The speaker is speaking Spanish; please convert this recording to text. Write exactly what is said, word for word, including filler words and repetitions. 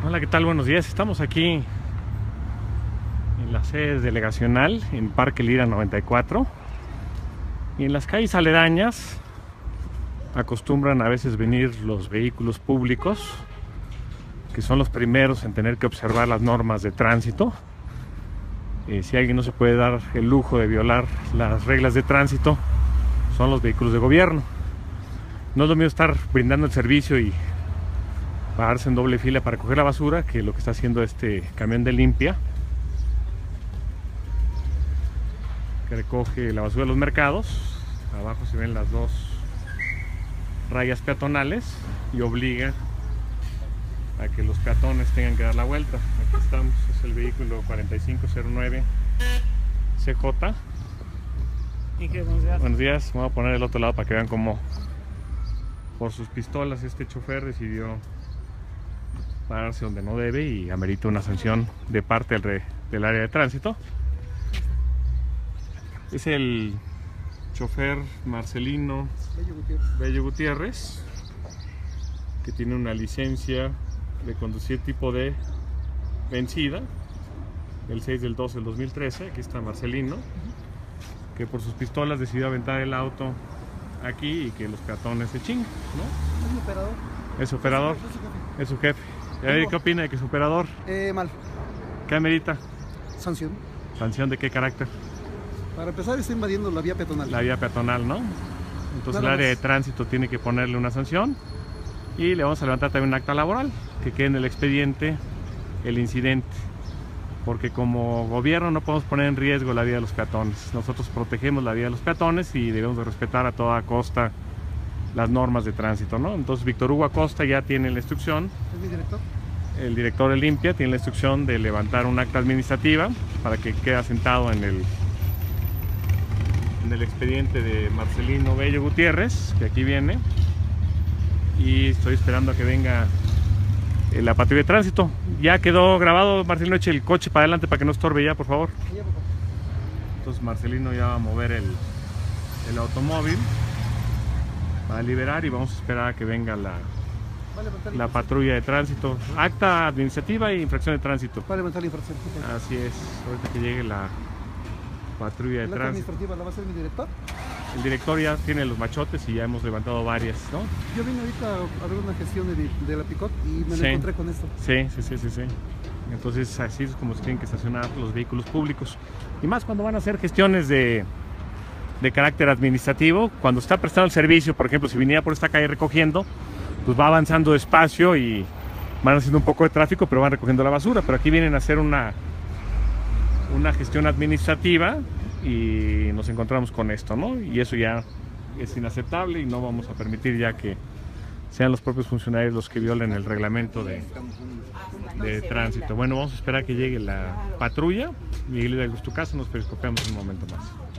Hola, ¿qué tal? Buenos días. Estamos aquí en la sede delegacional en Parque Lira noventa y cuatro, y en las calles aledañas acostumbran a veces venir los vehículos públicos, que son los primeros en tener que observar las normas de tránsito. Eh, si alguien no se puede dar el lujo de violar las reglas de tránsito, son los vehículos de gobierno. No es lo mismo estar brindando el servicio y pararse en doble fila para coger la basura que lo que está haciendo este camión de limpia, que recoge la basura de los mercados. Abajo se ven las dos rayas peatonales y obliga a que los peatones tengan que dar la vuelta. Aquí estamos, es el vehículo cuarenta y cinco cero nueve C J. Buenos días. Buenos días. Voy a poner el otro lado para que vean cómo por sus pistolas este chofer decidió pararse donde no debe y amerita una sanción de parte del, re, del área de tránsito. Es el chofer Marcelino Bello Gutiérrez. Bello Gutiérrez, que tiene una licencia de conducir tipo D vencida el seis del doce del dos mil trece. Aquí está Marcelino, que por sus pistolas decidió aventar el auto aquí y que los peatones se chingan, ¿no? ¿Es mi operador? Es su operador, Es su jefe. es su jefe. ¿Y qué opina de que su operador? Eh, mal. ¿Qué amerita? Sanción. ¿Sanción de qué carácter? Para empezar, está invadiendo la vía peatonal. La vía peatonal, ¿no? Entonces Nada el área de más. tránsito tiene que ponerle una sanción y le vamos a levantar también un acta laboral, que quede en el expediente el incidente, porque como gobierno no podemos poner en riesgo la vida de los peatones. Nosotros protegemos la vida de los peatones y debemos de respetar a toda costa las normas de tránsito, ¿no? Entonces Víctor Hugo Acosta ya tiene la instrucción, ¿Es mi director? el director de Limpia tiene la instrucción de levantar un acta administrativa para que quede asentado en el en el expediente de Marcelino Bello Gutiérrez, que aquí viene, y estoy esperando a que venga eh, la patrulla de tránsito. Ya quedó grabado. Marcelino, eche el coche para adelante para que no estorbe ya, por favor. Allá, papá. Entonces Marcelino ya va a mover el, el automóvil para liberar y vamos a esperar a que venga la, Va a levantar la infracción. patrulla de tránsito. Acta administrativa e infracción de tránsito. Va a levantar la infracción. Así es, ahorita que llegue la patrulla de ¿La acta tránsito. administrativa la va a hacer mi director? El director ya tiene los machotes y ya hemos levantado varias, ¿no? Yo vine ahorita a ver una gestión de, de la Picot y me Sí. la encontré con esto. Sí, sí, sí, sí, sí. Entonces así es como se tienen que estacionar los vehículos públicos. Y más cuando van a hacer gestiones de, de carácter administrativo. Cuando está prestando el servicio, por ejemplo, si viniera por esta calle recogiendo, pues va avanzando despacio y van haciendo un poco de tráfico, pero van recogiendo la basura. Pero aquí vienen a hacer una, una gestión administrativa y nos encontramos con esto, ¿no? Y eso ya es inaceptable y no vamos a permitir ya que sean los propios funcionarios los que violen el reglamento de, de tránsito. Bueno, vamos a esperar a que llegue la patrulla. Miguel Hidalgo, es tu casa, nos periscopeamos un momento más.